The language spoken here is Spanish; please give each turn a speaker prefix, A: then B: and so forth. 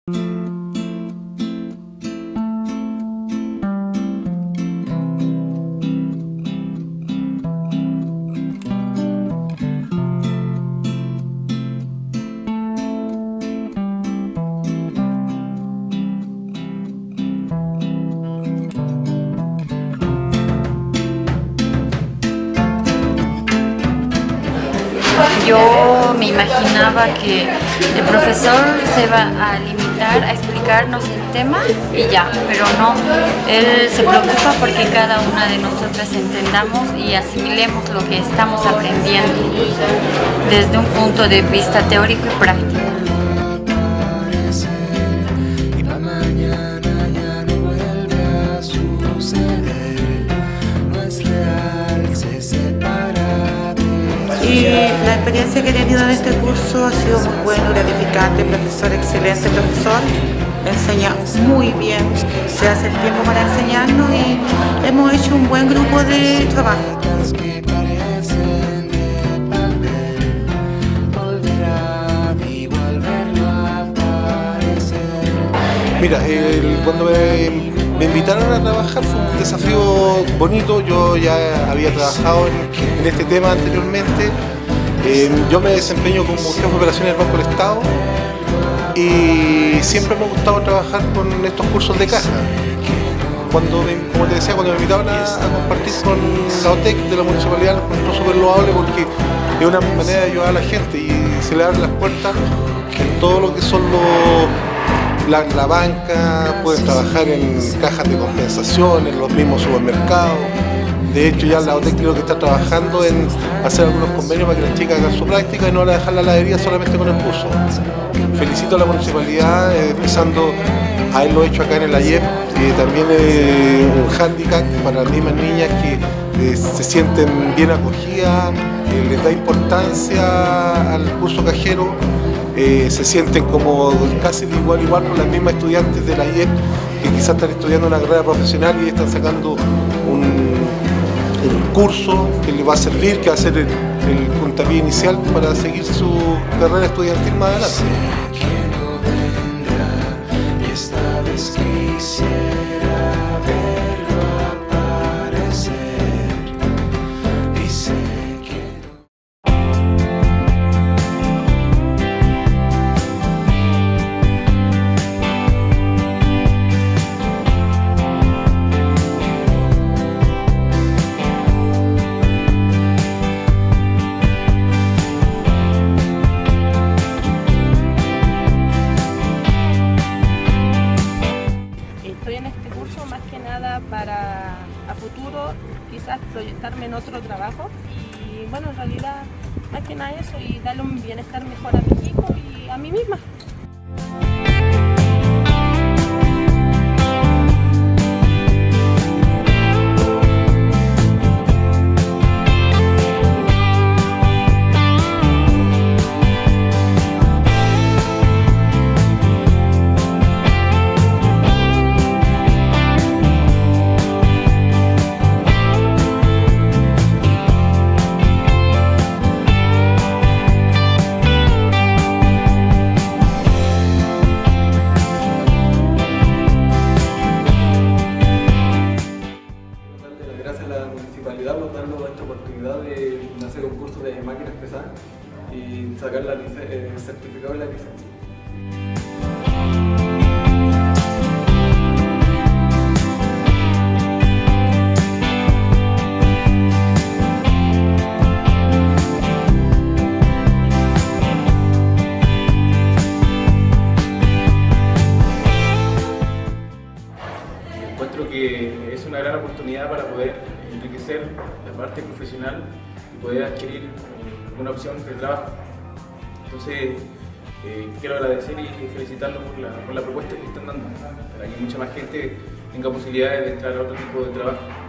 A: Yo me imaginaba que el profesor se va a limitar a explicarnos el tema y ya, pero no, él se preocupa porque cada una de nosotras entendamos y asimilemos lo que estamos aprendiendo desde un punto de vista teórico y práctico.
B: Y la experiencia que he tenido en este curso ha sido muy buena, gratificante, el profesor excelente, profesor, enseña muy bien, se hace el tiempo para enseñarnos y hemos hecho un buen grupo de trabajo.
C: Mira, cuando me invitaron a trabajar fue un desafío bonito. Yo ya había trabajado en este tema anteriormente. Yo me desempeño como jefe de operaciones del Banco del Estado y siempre me ha gustado trabajar con estos cursos de caja. Como te decía, cuando me invitaron a compartir con la OTEC de la municipalidad, lo encontré súper loable porque es una manera de ayudar a la gente y se le abren las puertas en todo lo que son la banca, pueden trabajar en cajas de compensación, en los mismos supermercados. De hecho, ya la OTEC creo que está trabajando en hacer algunos convenios para que las chicas hagan su práctica y no dejar la heladería solamente con el curso. Felicito a la municipalidad, empezando a haberlo hecho acá en el AYEP, también un hándicap para las mismas niñas que se sienten bien acogidas, les da importancia al curso cajero. Se sienten como casi de igual a igual con las mismas estudiantes de la IEP que quizás están estudiando una carrera profesional y están sacando un curso que les va a servir, que va a ser el puntapié inicial para seguir su carrera estudiantil más adelante.
D: Más que nada para a futuro quizás proyectarme en otro trabajo y bueno, en realidad más que nada eso y darle un bienestar mejor a mis hijos y a mí misma.
E: Por darnos esta oportunidad de hacer un curso de máquinas pesadas y sacar el certificado de la licencia. Encuentro que es una gran oportunidad para poder enriquecer la parte profesional y poder adquirir una opción de trabajo. Entonces, quiero agradecer y felicitarlos por la propuesta que están dando, para que mucha más gente tenga posibilidades de entrar a otro tipo de trabajo.